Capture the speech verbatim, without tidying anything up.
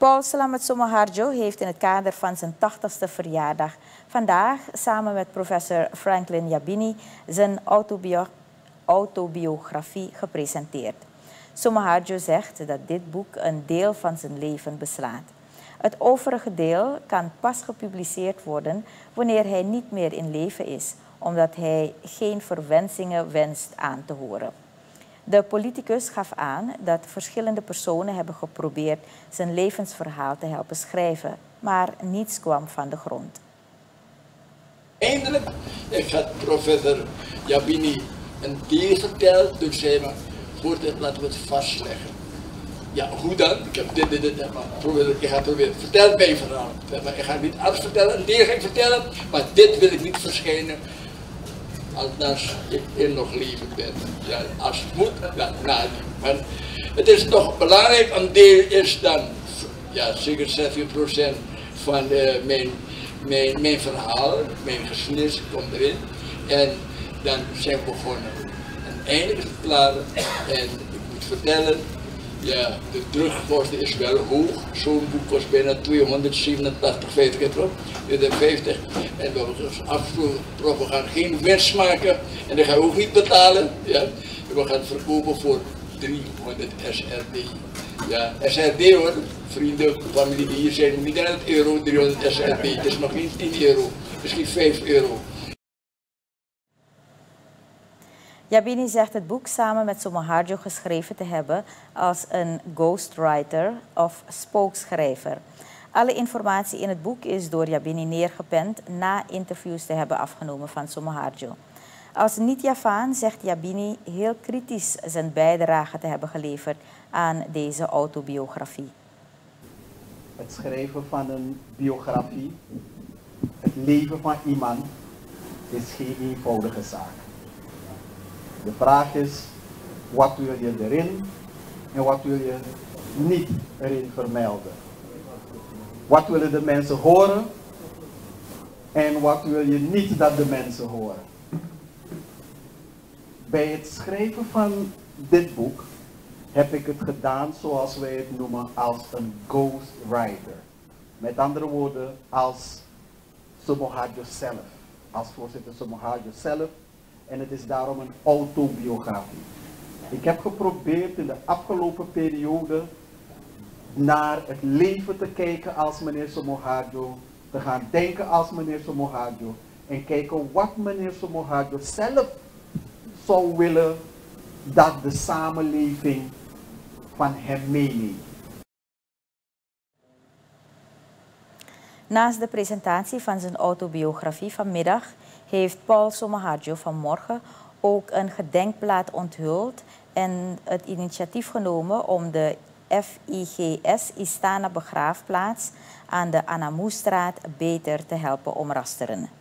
Paul Selamat Somoharjo heeft in het kader van zijn tachtigste verjaardag vandaag samen met professor Franklin Jabini zijn autobio autobiografie gepresenteerd. Somoharjo zegt dat dit boek een deel van zijn leven beslaat. Het overige deel kan pas gepubliceerd worden wanneer hij niet meer in leven is, omdat hij geen verwensingen wenst aan te horen. De politicus gaf aan dat verschillende personen hebben geprobeerd zijn levensverhaal te helpen schrijven, maar niets kwam van de grond. Eindelijk, ik had professor Jabini een deel verteld, toen zei hij, voor dit laten we het vastleggen. Ja, hoe dan? Ik heb dit, dit, dit, maar probeer, ik ga proberen, vertel mijn verhaal. Maar ik ga niet alles vertellen, een deel ga ik vertellen, maar dit wil ik niet verschijnen. Als ik in nog leven ben. Ja, als het moet, dan na. Maar het is toch belangrijk, een deel is dan, ja, zeker zeventig procent van uh, mijn, mijn, mijn verhaal, mijn geschiedenis komt erin. En dan zijn we begonnen. En eindelijk is het klaar. En ik moet vertellen, ja, de drukkosten is wel hoog. Zo'n boek kost bijna tweehonderdzevenentachtig, vijftig. En we hebben dus afgesproken, we gaan geen winst maken en dat gaan we ook niet betalen. Ja. We gaan het verkopen voor driehonderd S R D. Ja, S R D hoor, vrienden, familie die hier zijn, niet duizend euro, driehonderd S R D. Het is nog niet tien euro, misschien vijf euro. Jabini zegt het boek samen met Somoharjo geschreven te hebben als een ghostwriter of spookschrijver. Alle informatie in het boek is door Jabini neergepend na interviews te hebben afgenomen van Somoharjo. Als niet-Javaan zegt Jabini heel kritisch zijn bijdrage te hebben geleverd aan deze autobiografie. Het schrijven van een biografie, het leven van iemand, is geen eenvoudige zaak. De vraag is, wat wil je erin en wat wil je niet erin vermelden? Wat willen de mensen horen en wat wil je niet dat de mensen horen? Bij het schrijven van dit boek heb ik het gedaan zoals wij het noemen als een ghostwriter. Met andere woorden, als Somoharjo zelf, als voorzitter Somoharjo zelf. En het is daarom een autobiografie. Ik heb geprobeerd in de afgelopen periode naar het leven te kijken als meneer Somoharjo, te gaan denken als meneer Somoharjo en kijken wat meneer Somoharjo zelf zou willen dat de samenleving van hem meeneemt. Naast de presentatie van zijn autobiografie vanmiddag heeft Paul Somoharjo vanmorgen ook een gedenkplaat onthuld en het initiatief genomen om de F I G S Istana begraafplaats aan de Anamoestraat beter te helpen omrasteren.